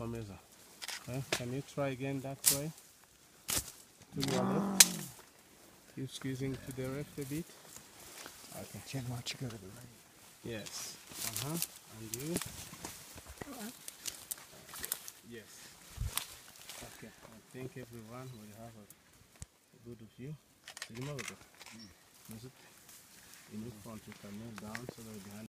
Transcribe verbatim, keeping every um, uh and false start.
gukomeza. Okay, can you try again that way? To your left. Keep squeezing to the left a bit. Okay. Jen, why don't you go to the right? Yes. Uh-huh. And you? Yes. Okay. I think everyone will have a, a good view. Remove it. In front you can kneel down so that behind